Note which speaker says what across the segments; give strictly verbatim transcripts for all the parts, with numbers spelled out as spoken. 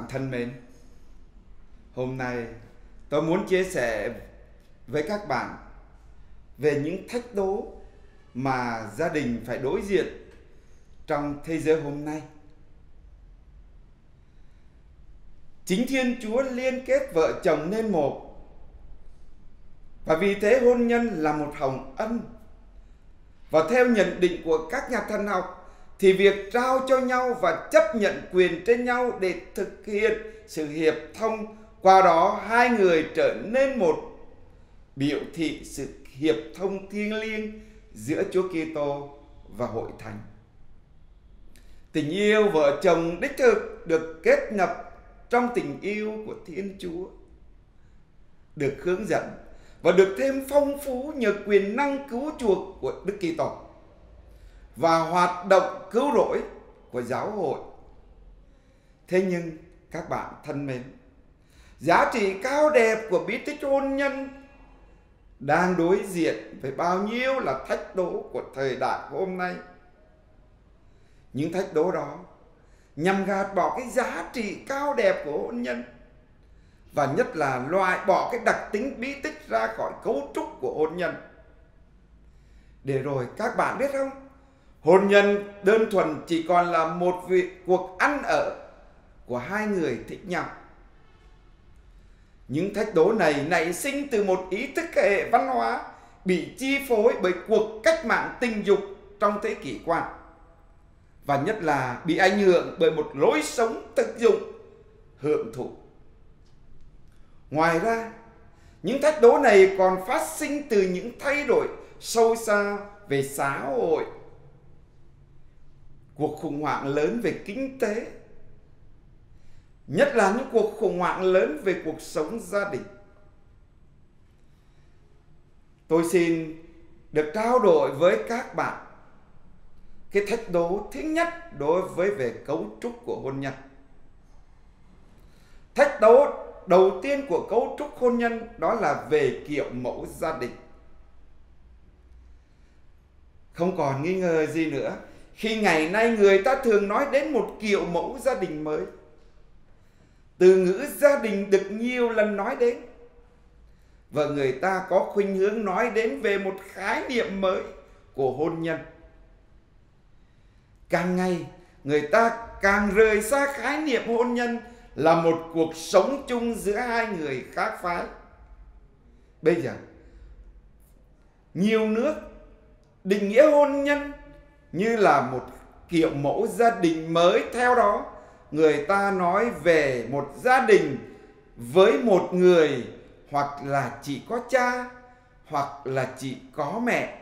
Speaker 1: thân mến, hôm nay tôi muốn chia sẻ với các bạn về những thách đố mà gia đình phải đối diện trong thế giới hôm nay. Chính Thiên Chúa liên kết vợ chồng nên một, và vì thế hôn nhân là một hồng ân. Và theo nhận định của các nhà thần học thì việc trao cho nhau và chấp nhận quyền trên nhau để thực hiện sự hiệp thông, qua đó hai người trở nên một, biểu thị sự hiệp thông thiêng liêng giữa Chúa Kitô và hội thánh. Tình yêu vợ chồng đích thực được kết nhập trong tình yêu của Thiên Chúa, được hướng dẫn và được thêm phong phú nhờ quyền năng cứu chuộc của Đức Kitô và hoạt động cứu rỗi của giáo hội. Thế nhưng các bạn thân mến, giá trị cao đẹp của bí tích hôn nhân đang đối diện với bao nhiêu là thách đố của thời đại hôm nay. Những thách đố đó nhằm gạt bỏ cái giá trị cao đẹp của hôn nhân, và nhất là loại bỏ cái đặc tính bí tích ra khỏi cấu trúc của hôn nhân. Để rồi các bạn biết không, hôn nhân đơn thuần chỉ còn là một việc cuộc ăn ở của hai người thích nhau. Những thách đố này nảy sinh từ một ý thức hệ văn hóa bị chi phối bởi cuộc cách mạng tình dục trong thế kỷ qua, và nhất là bị ảnh hưởng bởi một lối sống thực dụng hưởng thụ. Ngoài ra, những thách đố này còn phát sinh từ những thay đổi sâu xa về xã hội, cuộc khủng hoảng lớn về kinh tế, nhất là những cuộc khủng hoảng lớn về cuộc sống gia đình. Tôi xin được trao đổi với các bạn cái thách đố thứ nhất đối với về cấu trúc của hôn nhân. Thách đố đầu tiên của cấu trúc hôn nhân đó là về kiểu mẫu gia đình. Không còn nghi ngờ gì nữa khi ngày nay người ta thường nói đến một kiểu mẫu gia đình mới. Từ ngữ gia đình được nhiều lần nói đến, và người ta có khuynh hướng nói đến về một khái niệm mới của hôn nhân. Càng ngày người ta càng rời xa khái niệm hôn nhân là một cuộc sống chung giữa hai người khác phái. Bây giờ nhiều nước định nghĩa hôn nhân như là một kiểu mẫu gia đình mới. Theo đó, người ta nói về một gia đình với một người hoặc là chỉ có cha, hoặc là chỉ có mẹ,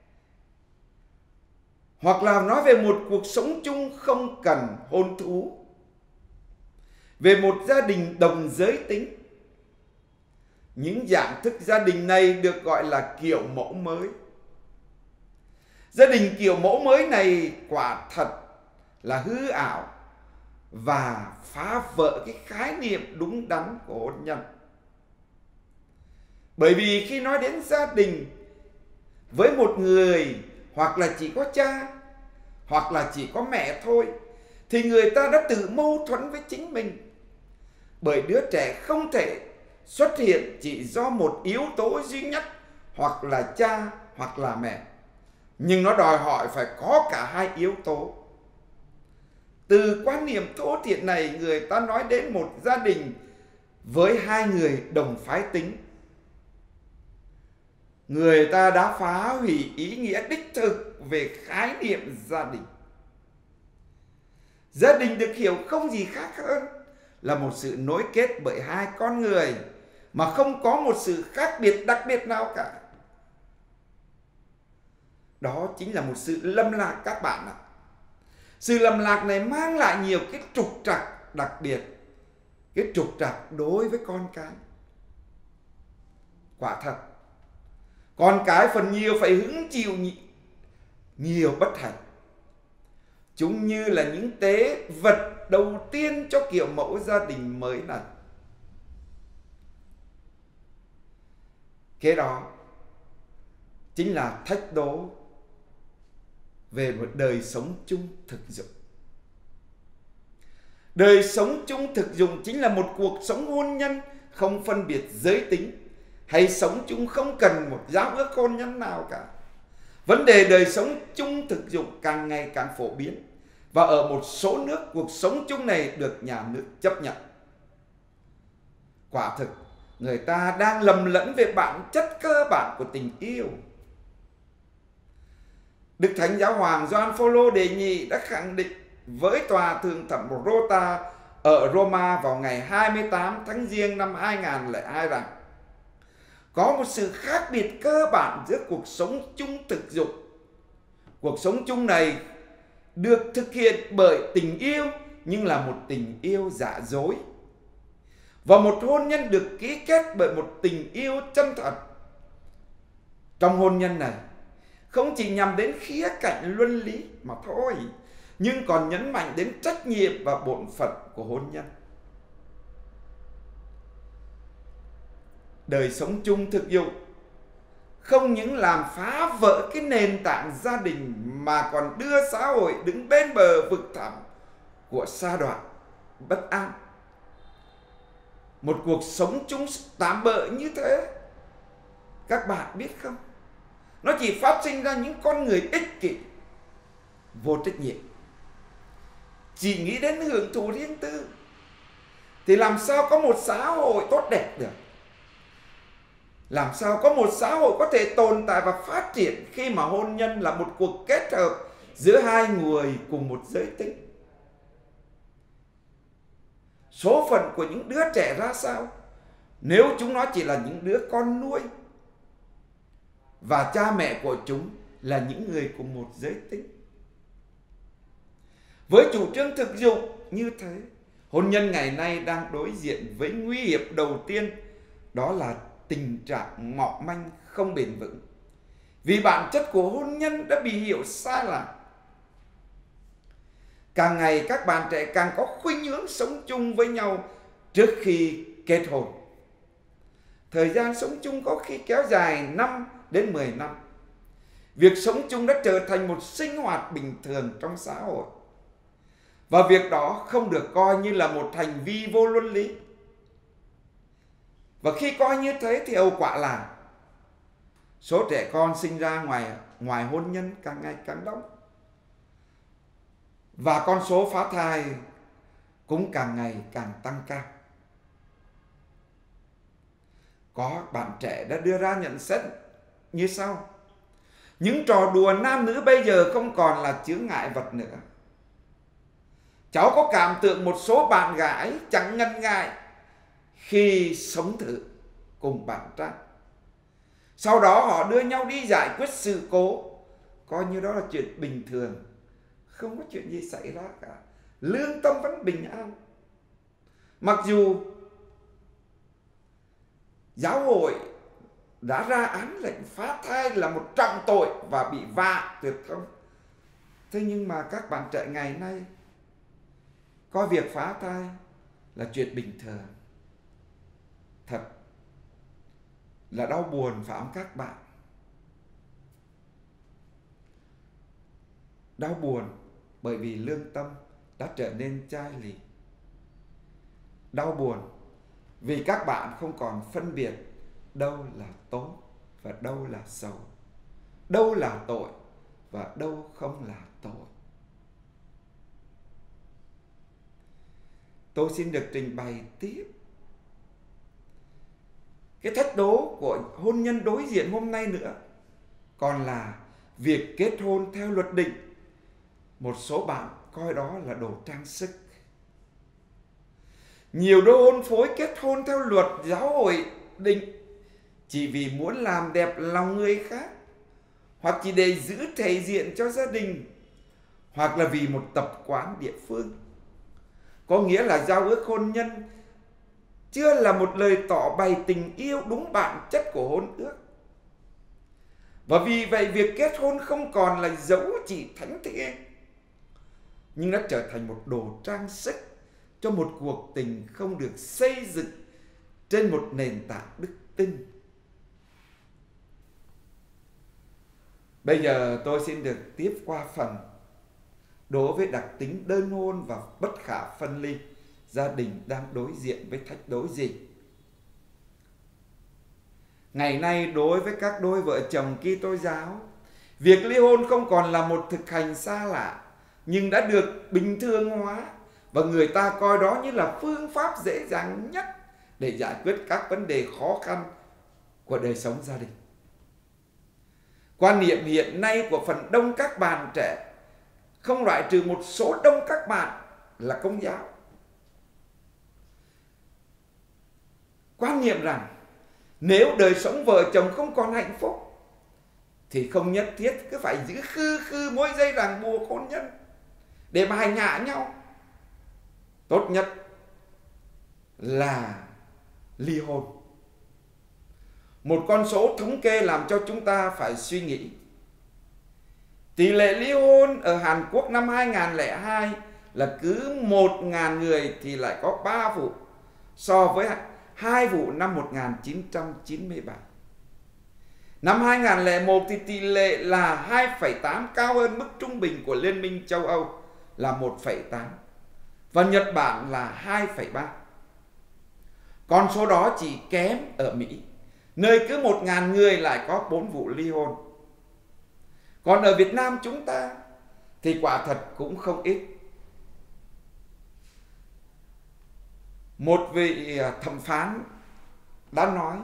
Speaker 1: hoặc là nói về một cuộc sống chung không cần hôn thú, về một gia đình đồng giới tính. Những dạng thức gia đình này được gọi là kiểu mẫu mới. Gia đình kiểu mẫu mới này quả thật là hư ảo và phá vỡ cái khái niệm đúng đắn của hôn nhân. Bởi vì khi nói đến gia đình với một người hoặc là chỉ có cha, hoặc là chỉ có mẹ thôi, thì người ta đã tự mâu thuẫn với chính mình. Bởi đứa trẻ không thể xuất hiện chỉ do một yếu tố duy nhất, hoặc là cha hoặc là mẹ, nhưng nó đòi hỏi phải có cả hai yếu tố. Từ quan niệm thô thiển này, người ta nói đến một gia đình với hai người đồng phái tính. Người ta đã phá hủy ý nghĩa đích thực về khái niệm gia đình. Gia đình được hiểu không gì khác hơn là một sự nối kết bởi hai con người mà không có một sự khác biệt đặc biệt nào cả. Đó chính là một sự lầm lạc các bạn ạ. Sự lầm lạc này mang lại nhiều cái trục trặc, đặc biệt cái trục trặc đối với con cái. Quả thật, con cái phần nhiều phải hứng chịu nhiều bất hạnh. Chúng như là những tế vật đầu tiên cho kiểu mẫu gia đình mới này. Kế đó chính là thách đố về một đời sống chung thực dụng. Đời sống chung thực dụng chính là một cuộc sống hôn nhân không phân biệt giới tính, hay sống chung không cần một giao ước hôn nhân nào cả. Vấn đề đời sống chung thực dụng càng ngày càng phổ biến, và ở một số nước cuộc sống chung này được nhà nước chấp nhận. Quả thực, người ta đang lầm lẫn về bản chất cơ bản của tình yêu. Đức Thánh Giáo hoàng Gioan Phaolô đệ nhị đã khẳng định với tòa thượng thẩm Rota ở Roma vào ngày hai mươi tám tháng Giêng năm hai nghìn không trăm lẻ hai rằng có một sự khác biệt cơ bản giữa cuộc sống chung thực dụng. Cuộc sống chung này được thực hiện bởi tình yêu, nhưng là một tình yêu giả dối. Và một hôn nhân được ký kết bởi một tình yêu chân thật. Trong hôn nhân này, không chỉ nhằm đến khía cạnh luân lý mà thôi, nhưng còn nhấn mạnh đến trách nhiệm và bổn phận của hôn nhân. Đời sống chung thực dụng không những làm phá vỡ cái nền tảng gia đình, mà còn đưa xã hội đứng bên bờ vực thẳm của sa đọa, bất an. Một cuộc sống chung tạm bợ như thế, các bạn biết không, nó chỉ phát sinh ra những con người ích kỷ, vô trách nhiệm, chỉ nghĩ đến hưởng thụ riêng tư, thì làm sao có một xã hội tốt đẹp được? Làm sao có một xã hội có thể tồn tại và phát triển khi mà hôn nhân là một cuộc kết hợp giữa hai người cùng một giới tính? Số phận của những đứa trẻ ra sao nếu chúng nó chỉ là những đứa con nuôi, và cha mẹ của chúng là những người cùng một giới tính? Với chủ trương thực dụng như thế, hôn nhân ngày nay đang đối diện với nguy hiểm đầu tiên, đó là tình trạng mỏng manh không bền vững. Vì bản chất của hôn nhân đã bị hiểu sai lạc. Càng ngày các bạn trẻ càng có khuynh hướng sống chung với nhau trước khi kết hôn. Thời gian sống chung có khi kéo dài năm đến mười năm. Việc sống chung đã trở thành một sinh hoạt bình thường trong xã hội. Và việc đó không được coi như là một hành vi vô luân lý. Và khi coi như thế thì hậu quả là số trẻ con sinh ra ngoài, ngoài hôn nhân càng ngày càng đông. Và con số phá thai cũng càng ngày càng tăng cao. Có bạn trẻ đã đưa ra nhận xét như sau: những trò đùa nam nữ bây giờ không còn là chướng ngại vật nữa. Cháu có cảm tưởng một số bạn gái chẳng ngần ngại khi sống thử cùng bạn trai. Sau đó họ đưa nhau đi giải quyết sự cố, coi như đó là chuyện bình thường, không có chuyện gì xảy ra cả, lương tâm vẫn bình an. Mặc dù giáo hội đã ra án lệnh phá thai là một trọng tội và bị vạ tuyệt thông, thế nhưng mà các bạn trẻ ngày nay coi việc phá thai là chuyện bình thường. Thật là đau buồn phải không các bạn? Đau buồn bởi vì lương tâm đã trở nên chai lì. Đau buồn vì các bạn không còn phân biệt đâu là tốt và đâu là xấu, đâu là tội và đâu không là tội. Tôi xin được trình bày tiếp cái thách đố của hôn nhân đối diện hôm nay nữa, còn là việc kết hôn theo luật định. Một số bạn coi đó là đồ trang sức. Nhiều đôi hôn phối kết hôn theo luật giáo hội định chỉ vì muốn làm đẹp lòng người khác, hoặc chỉ để giữ thể diện cho gia đình, hoặc là vì một tập quán địa phương. Có nghĩa là giao ước hôn nhân chưa là một lời tỏ bày tình yêu đúng bản chất của hôn ước. Và vì vậy việc kết hôn không còn là dấu chỉ thánh thiêng, nhưng đã trở thành một đồ trang sức cho một cuộc tình không được xây dựng trên một nền tảng đức tin. Bây giờ tôi xin được tiếp qua phần đối với đặc tính đơn hôn và bất khả phân ly. gia đình đang đối diện với thách đố gì. Ngày nay đối với các đôi vợ chồng Kitô giáo, việc ly hôn không còn là một thực hành xa lạ, nhưng đã được bình thường hóa và người ta coi đó như là phương pháp dễ dàng nhất để giải quyết các vấn đề khó khăn của đời sống gia đình. Quan niệm hiện nay của phần đông các bạn trẻ, không loại trừ một số đông các bạn là Công giáo, quan niệm rằng nếu đời sống vợ chồng không còn hạnh phúc thì không nhất thiết cứ phải giữ khư khư mối dây ràng buộc hôn nhân để mà hành hạ nhau. Tốt nhất là ly hôn. Một con số thống kê làm cho chúng ta phải suy nghĩ. Tỷ lệ ly hôn ở Hàn Quốc năm hai không không hai là cứ một nghìn người thì lại có ba vụ, so với hai vụ năm một nghìn chín trăm chín mươi bảy. Năm hai không không một thì tỷ lệ là hai phẩy tám, cao hơn mức trung bình của Liên minh châu Âu là một phẩy tám. Và Nhật Bản là hai phẩy ba. Con số đó chỉ kém ở Mỹ, nơi cứ một nghìn người lại có bốn vụ ly hôn. Còn ở Việt Nam chúng ta thì quả thật cũng không ít. Một vị thẩm phán đã nói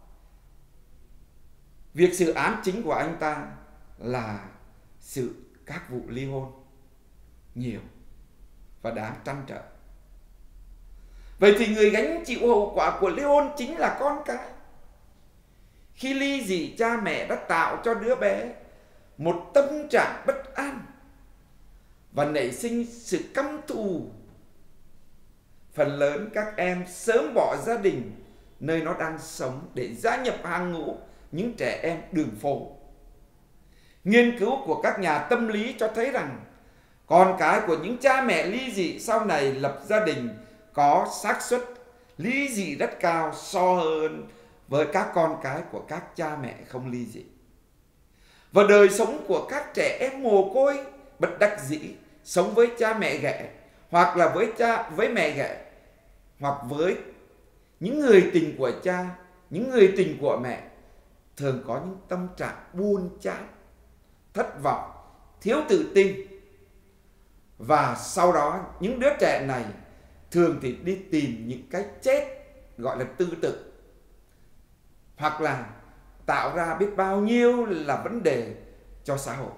Speaker 1: việc xử án chính của anh ta là sự các vụ ly hôn nhiều và đáng trăn trở. Vậy thì người gánh chịu hậu quả của ly hôn chính là con cái. Khi ly dị, cha mẹ đã tạo cho đứa bé một tâm trạng bất an và nảy sinh sự căm thù. Phần lớn các em sớm bỏ gia đình nơi nó đang sống để gia nhập hàng ngũ những trẻ em đường phố. Nghiên cứu của các nhà tâm lý cho thấy rằng con cái của những cha mẹ ly dị sau này lập gia đình có xác suất ly dị rất cao so hơn với các con cái của các cha mẹ không ly dị. Và đời sống của các trẻ em mồ côi bất đắc dĩ sống với cha mẹ ghẻ, hoặc là với cha với mẹ ghẻ, hoặc với những người tình của cha, những người tình của mẹ, thường có những tâm trạng buồn chán, thất vọng, thiếu tự tin. Và sau đó những đứa trẻ này thường thì đi tìm những cái chết gọi là tự tử, hoặc là tạo ra biết bao nhiêu là vấn đề cho xã hội.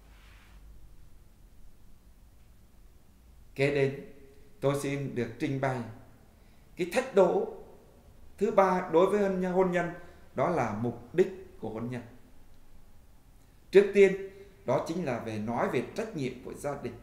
Speaker 1: Kế đến tôi xin được trình bày cái thách đố thứ ba đối với hôn nhân, đó là mục đích của hôn nhân. Trước tiên đó chính là về nói về trách nhiệm của gia đình.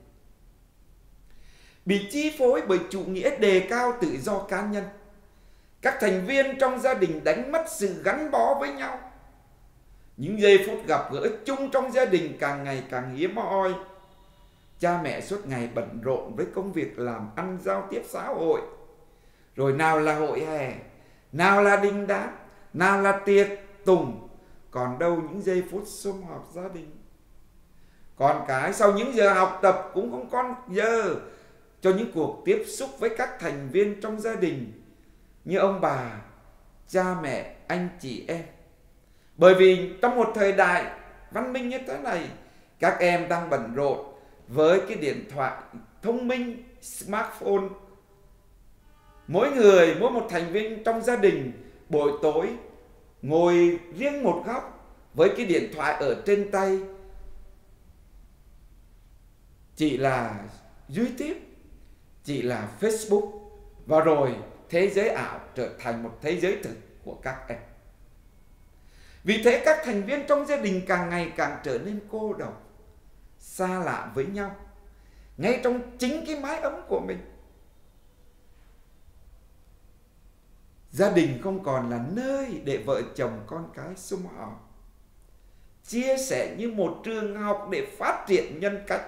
Speaker 1: Bị chi phối bởi chủ nghĩa đề cao tự do cá nhân, các thành viên trong gia đình đánh mất sự gắn bó với nhau. Những giây phút gặp gỡ chung trong gia đình càng ngày càng hiếm hoi. Cha mẹ suốt ngày bận rộn với công việc làm ăn, giao tiếp xã hội. Rồi nào là hội hè, nào là đình đám, nào là tiệc tùng, còn đâu những giây phút sum họp gia đình. Con cái sau những giờ học tập cũng không còn giờ cho những cuộc tiếp xúc với các thành viên trong gia đình như ông bà, cha mẹ, anh chị em. Bởi vì trong một thời đại văn minh như thế này, các em đang bận rộn với cái điện thoại thông minh, smartphone. Mỗi người, mỗi một thành viên trong gia đình buổi tối ngồi riêng một góc với cái điện thoại ở trên tay, chỉ là YouTube, chỉ là Facebook, và rồi thế giới ảo trở thành một thế giới thực của các em. Vì thế các thành viên trong gia đình càng ngày càng trở nên cô độc, xa lạ với nhau, ngay trong chính cái mái ấm của mình. Gia đình không còn là nơi để vợ chồng con cái sum họp, chia sẻ như một trường học để phát triển nhân cách.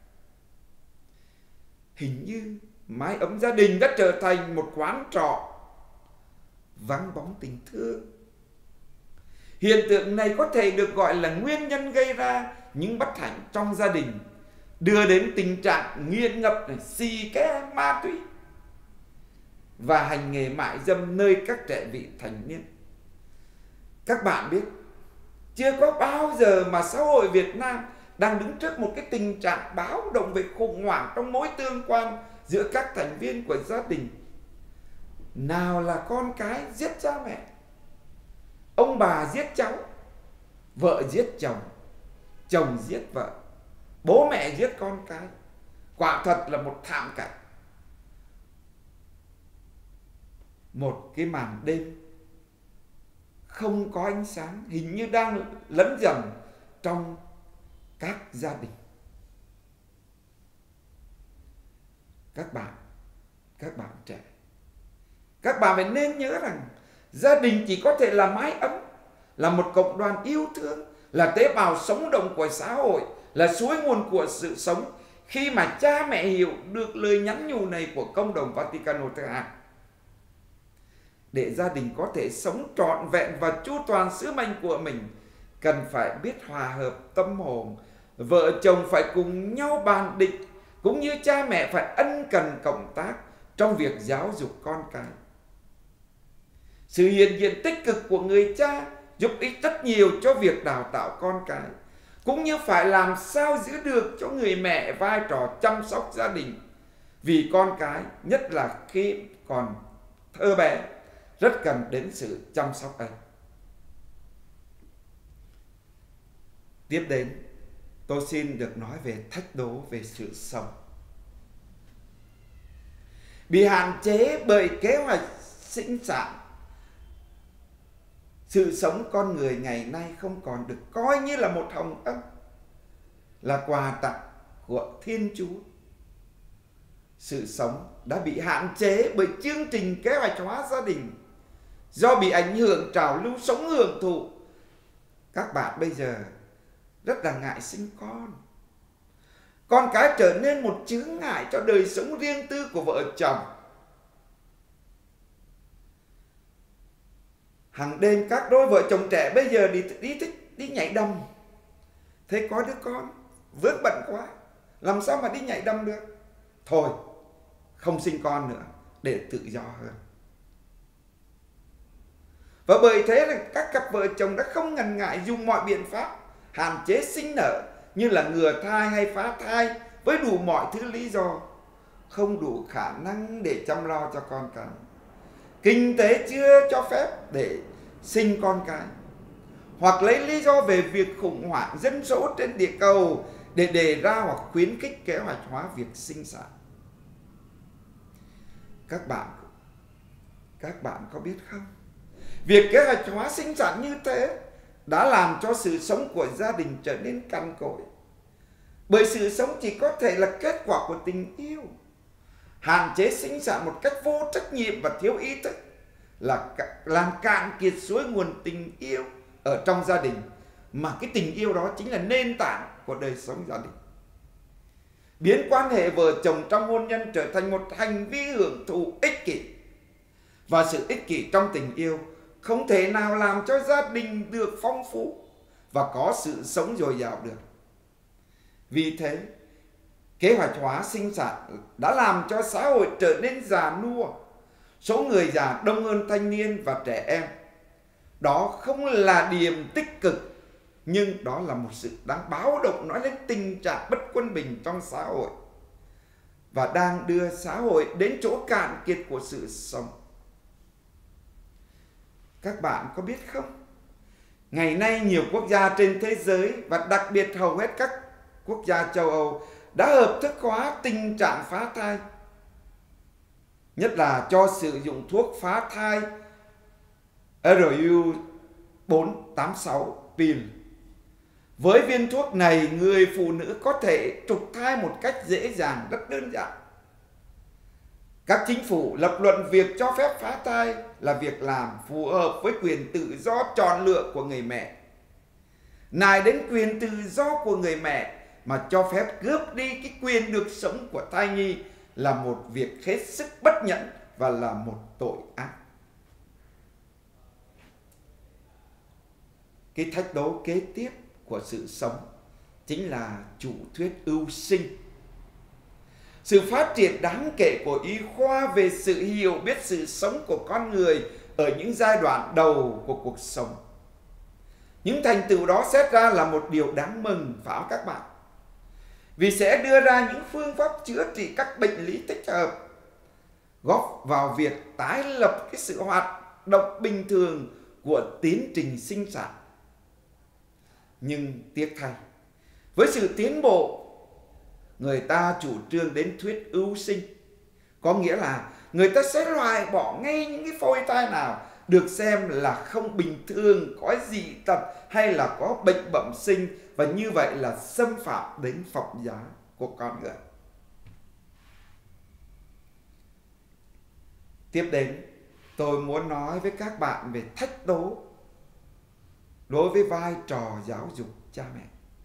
Speaker 1: Hình như mái ấm gia đình đã trở thành một quán trọ vắng bóng tình thương. Hiện tượng này có thể được gọi là nguyên nhân gây ra những bất hạnh trong gia đình, đưa đến tình trạng nghiện ngập, này, xì ke, ma túy. và hành nghề mại dâm nơi các trẻ vị thành niên. Các bạn biết, chưa có bao giờ mà xã hội Việt Nam đang đứng trước một cái tình trạng báo động về khủng hoảng trong mối tương quan giữa các thành viên của gia đình. Nào là con cái giết cha mẹ, ông bà giết cháu, vợ giết chồng, chồng giết vợ, bố mẹ giết con cái. Quả thật là một thảm cảnh. Một cái màn đêm không có ánh sáng hình như đang lấn dần trong các gia đình. Các bạn, các bạn trẻ, các bạn phải nên nhớ rằng gia đình chỉ có thể là mái ấm, là một cộng đoàn yêu thương, là tế bào sống động của xã hội, là suối nguồn của sự sống, khi mà cha mẹ hiểu được lời nhắn nhủ này của Công đồng Vaticano thứ hai. Để gia đình có thể sống trọn vẹn và chu toàn sứ mệnh của mình, cần phải biết hòa hợp tâm hồn. Vợ chồng phải cùng nhau bàn định, cũng như cha mẹ phải ân cần cộng tác trong việc giáo dục con cái. Sự hiện diện tích cực của người cha giúp ích rất nhiều cho việc đào tạo con cái, cũng như phải làm sao giữ được cho người mẹ vai trò chăm sóc gia đình. Vì con cái, nhất là khi còn thơ bé, rất cần đến sự chăm sóc ấy. Tiếp đến, tôi xin được nói về thách đố về sự sống. Bị hạn chế bởi kế hoạch sinh sản, sự sống con người ngày nay không còn được coi như là một hồng ân, là quà tặng của Thiên Chúa. Sự sống đã bị hạn chế bởi chương trình kế hoạch hóa gia đình. Do bị ảnh hưởng trào lưu sống hưởng thụ, các bạn bây giờ rất là ngại sinh con. Con cái trở nên một chướng ngại cho đời sống riêng tư của vợ chồng. Hàng đêm các đôi vợ chồng trẻ bây giờ đi, đi thích đi nhảy đầm. Thế có đứa con vướng bận quá, làm sao mà đi nhảy đầm được? Thôi, không sinh con nữa để tự do hơn. Và bởi thế là các cặp vợ chồng đã không ngần ngại dùng mọi biện pháp hạn chế sinh nở, như là ngừa thai hay phá thai, với đủ mọi thứ lý do. Không đủ khả năng để chăm lo cho con cái, kinh tế chưa cho phép để sinh con cái, hoặc lấy lý do về việc khủng hoảng dân số trên địa cầu để đề ra hoặc khuyến khích kế hoạch hóa việc sinh sản. Các bạn, các bạn có biết không? Việc kế hoạch hóa sinh sản như thế đã làm cho sự sống của gia đình trở nên cằn cỗi. Bởi sự sống chỉ có thể là kết quả của tình yêu. Hạn chế sinh sản một cách vô trách nhiệm và thiếu ý thức là làm cạn kiệt suối nguồn tình yêu ở trong gia đình, mà cái tình yêu đó chính là nền tảng của đời sống gia đình. Biến quan hệ vợ chồng trong hôn nhân trở thành một hành vi hưởng thụ ích kỷ. Và sự ích kỷ trong tình yêu không thể nào làm cho gia đình được phong phú và có sự sống dồi dào được. Vì thế, kế hoạch hóa sinh sản đã làm cho xã hội trở nên già nua, số người già đông hơn thanh niên và trẻ em. Đó không là điểm tích cực, nhưng đó là một sự đáng báo động nói lên tình trạng bất quân bình trong xã hội, và đang đưa xã hội đến chỗ cạn kiệt của sự sống. Các bạn có biết không? Ngày nay nhiều quốc gia trên thế giới, và đặc biệt hầu hết các quốc gia châu Âu, đã hợp thức hóa tình trạng phá thai. Nhất là cho sử dụng thuốc phá thai R U bốn tám sáu pill. Với viên thuốc này, người phụ nữ có thể trục thai một cách dễ dàng, rất đơn giản. Các chính phủ lập luận việc cho phép phá thai là việc làm phù hợp với quyền tự do chọn lựa của người mẹ. Nài đến quyền tự do của người mẹ mà cho phép cướp đi cái quyền được sống của thai nhi là một việc hết sức bất nhẫn và là một tội ác. Cái thách đố kế tiếp của sự sống chính là chủ thuyết ưu sinh. sự phát triển đáng kể của y khoa về sự hiểu biết sự sống của con người ở những giai đoạn đầu của cuộc sống. Những thành tựu đó xét ra là một điều đáng mừng, phải không các bạn? Vì sẽ đưa ra những phương pháp chữa trị các bệnh lý thích hợp, góp vào việc tái lập cái sự hoạt động bình thường của tiến trình sinh sản. Nhưng tiếc thay, với sự tiến bộ, người ta chủ trương đến thuyết ưu sinh. Có nghĩa là người ta sẽ loại bỏ ngay những cái phôi thai nào được xem là không bình thường, có dị tật hay là có bệnh bẩm sinh, và như vậy là xâm phạm đến phẩm giá của con người. Tiếp đến, tôi muốn nói với các bạn về thách đố đối với vai trò giáo dục cha mẹ.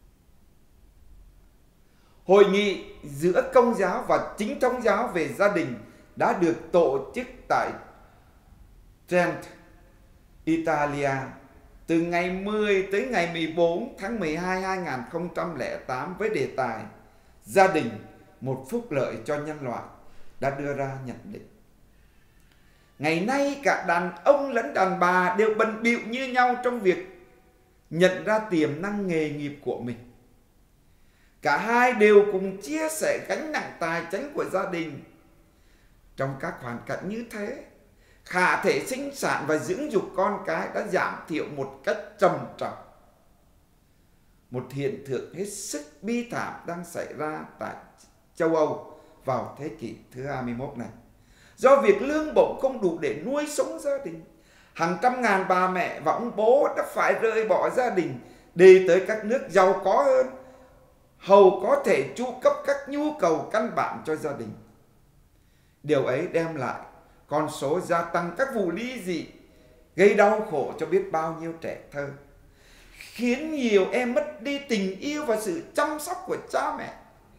Speaker 1: Hội nghị giữa Công giáo và Chính thống giáo về gia đình đã được tổ chức tại Trent, Italia từ ngày mười tới ngày mười bốn tháng mười hai năm hai nghìn không trăm lẻ tám với đề tài Gia đình, một phúc lợi cho nhân loại, đã đưa ra nhận định: ngày nay cả đàn ông lẫn đàn bà đều bận bịu như nhau trong việc nhận ra tiềm năng nghề nghiệp của mình. Cả hai đều cùng chia sẻ gánh nặng tài chính của gia đình. Trong các hoàn cảnh như thế, khả thể sinh sản và dưỡng dục con cái đã giảm thiểu một cách trầm trọng. Một hiện tượng hết sức bi thảm đang xảy ra tại châu Âu vào thế kỷ thứ hai mươi mốt này. Do việc lương bổng không đủ để nuôi sống gia đình, hàng trăm ngàn bà mẹ và ông bố đã phải rời bỏ gia đình đi tới các nước giàu có hơn, hầu có thể chu cấp các nhu cầu căn bản cho gia đình. Điều ấy đem lại con số gia tăng các vụ ly dị, gây đau khổ cho biết bao nhiêu trẻ thơ, khiến nhiều em mất đi tình yêu và sự chăm sóc của cha mẹ.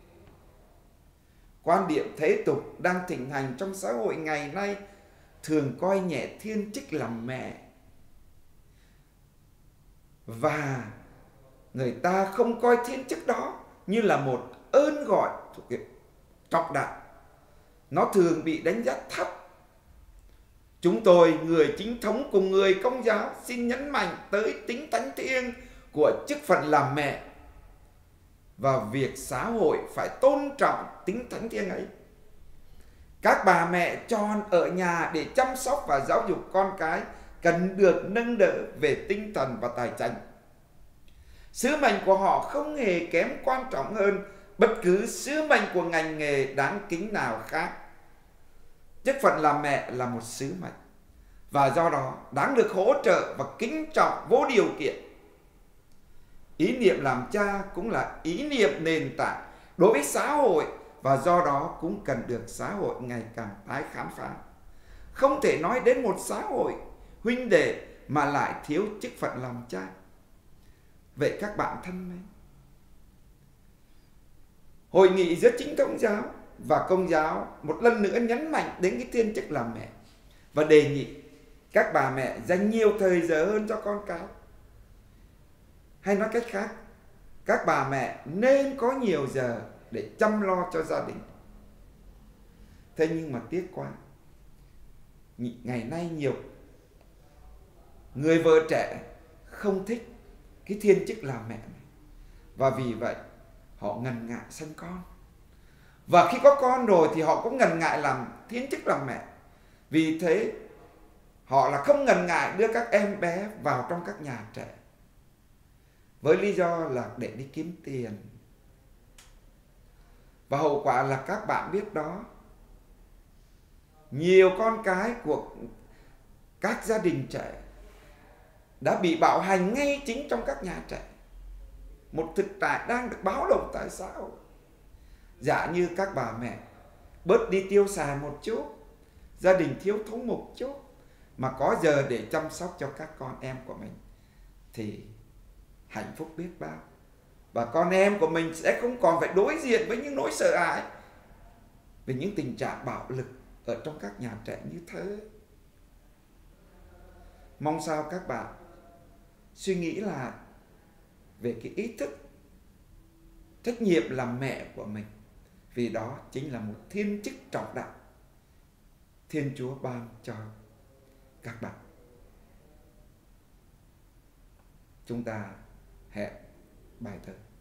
Speaker 1: Quan điểm thế tục đang thịnh hành trong xã hội ngày nay thường coi nhẹ thiên chức làm mẹ, và người ta không coi thiên chức đó như là một ơn gọi thuộc trọng đại. Nó thường bị đánh giá thấp. Chúng tôi, người chính thống cùng người Công giáo, xin nhấn mạnh tới tính thánh thiêng của chức phận làm mẹ và việc xã hội phải tôn trọng tính thánh thiêng ấy. Các bà mẹ tròn ở nhà để chăm sóc và giáo dục con cái cần được nâng đỡ về tinh thần và tài chính. Sứ mệnh của họ không hề kém quan trọng hơn bất cứ sứ mệnh của ngành nghề đáng kính nào khác. Chức phận làm mẹ là một sứ mệnh, và do đó đáng được hỗ trợ và kính trọng vô điều kiện. Ý niệm làm cha cũng là ý niệm nền tảng đối với xã hội, và do đó cũng cần được xã hội ngày càng tái khám phá. Không thể nói đến một xã hội huynh đệ mà lại thiếu chức phận làm cha. Vậy các bạn thân mến, hội nghị giữa Chính thống giáo và Công giáo một lần nữa nhấn mạnh đến cái thiên chức làm mẹ và đề nghị các bà mẹ dành nhiều thời giờ hơn cho con cái. Hay nói cách khác, các bà mẹ nên có nhiều giờ để chăm lo cho gia đình. Thế nhưng mà tiếc quá, ngày nay nhiều người vợ trẻ không thích cái thiên chức làm mẹ này, và vì vậy họ ngần ngại sanh con. Và khi có con rồi thì họ cũng ngần ngại làm thiên chức làm mẹ. Vì thế họ là không ngần ngại đưa các em bé vào trong các nhà trẻ, với lý do là để đi kiếm tiền. Và hậu quả là các bạn biết đó, nhiều con cái của các gia đình trẻ đã bị bạo hành ngay chính trong các nhà trẻ. Một thực tại đang được báo động tại xã hội. Giả như các bà mẹ bớt đi tiêu xài một chút, gia đình thiếu thốn một chút, mà có giờ để chăm sóc cho các con em của mình, thì hạnh phúc biết bao. Và con em của mình sẽ không còn phải đối diện với những nỗi sợ hãi về những tình trạng bạo lực ở trong các nhà trẻ như thế. Mong sao các bạn suy nghĩ lại về cái ý thức trách nhiệm làm mẹ của mình, vì đó chính là một thiên chức trọng đại Thiên Chúa ban cho các bạn. Chúng ta hẹn bài tới.